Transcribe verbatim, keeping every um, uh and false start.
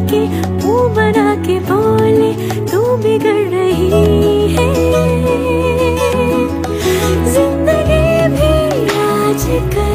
के मुंह बना के बोले तू बिगड़ रही है। जिंदगी भी आजकल